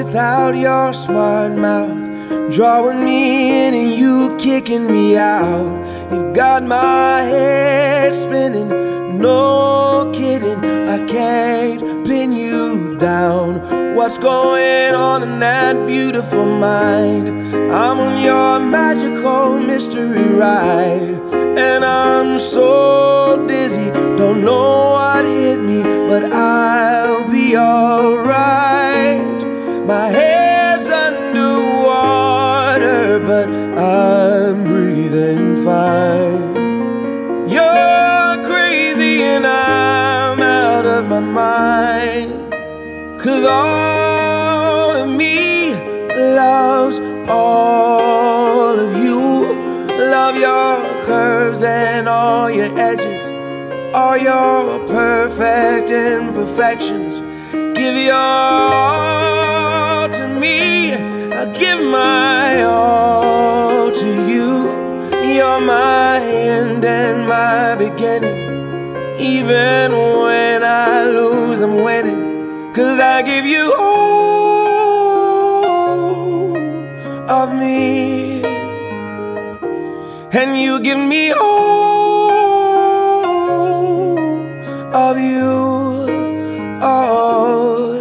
without your smart mouth, drawing me in and you kicking me out. You've got my head spinning, no kidding, I can't pin you down. What's going on in that beautiful mind? I'm on your magical mystery ride, and I'm so dizzy, don't know what hit me, but I'll be alright. My head's underwater, but I'm breathing fine. You're crazy and I'm out of my mind, 'cause all of me loves all of you. Love your curves and all your edges, all your perfect imperfections. Give your all to me, I'll give my all to you. You're my end and my beginning. Even when I lose, I'm winning, 'cause I give you all of me, and you give me all of you. Oh,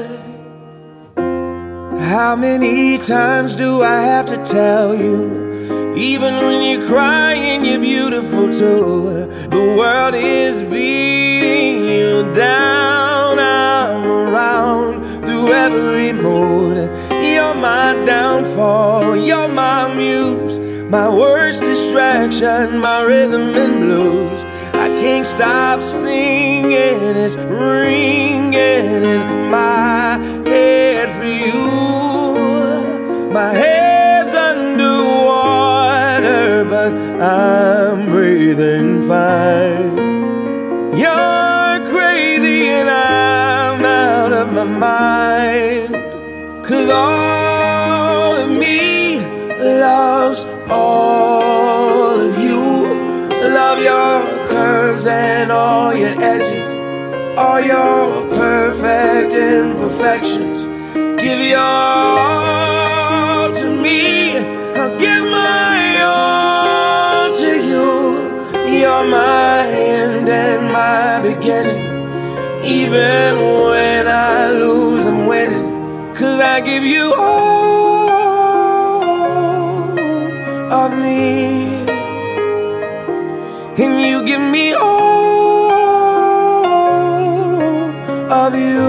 how many times do I have to tell you? Even when you're crying, you're beautiful too. The world is beating you down. I'm around through every mood. You're my downfall, you're my muse, my worst distraction, my rhythm and blues. I can't stop singing, it's ringing in my head for you. My head's underwater, but I'm breathing fine. You're crazy and I'm out of my mind, 'cause all of me loves all of you. Love your curves and all your edges, all your perfect imperfections. Give your all to me, I'll give my all to you. You're my end and my beginning. Even when I lose, I'm winning, 'cause I give you all of me, and you give me all of you.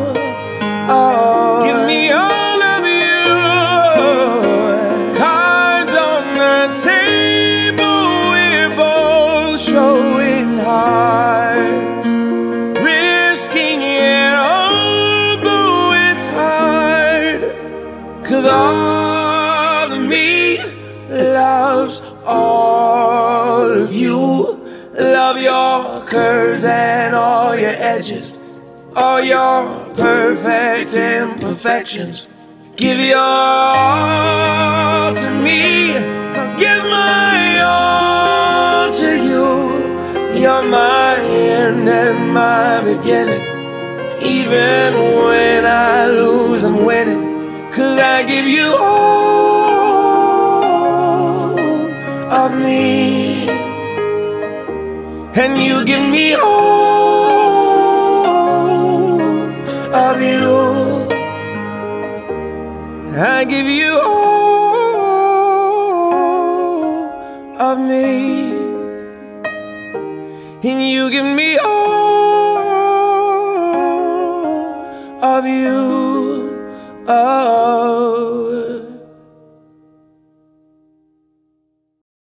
Oh, give me all of you. Cards on the table, we're both showing hearts, risking it although it's hard, 'cause all of me loves all of you. Love your curves and all your edges, all your perfect imperfections. Give your all to me, I'll give my all to you. You're my end and my beginning. Even when I lose, I'm winning, 'cause I give you all of me, and you give me all of you. I give you all of me, and you give me all of you. Oh.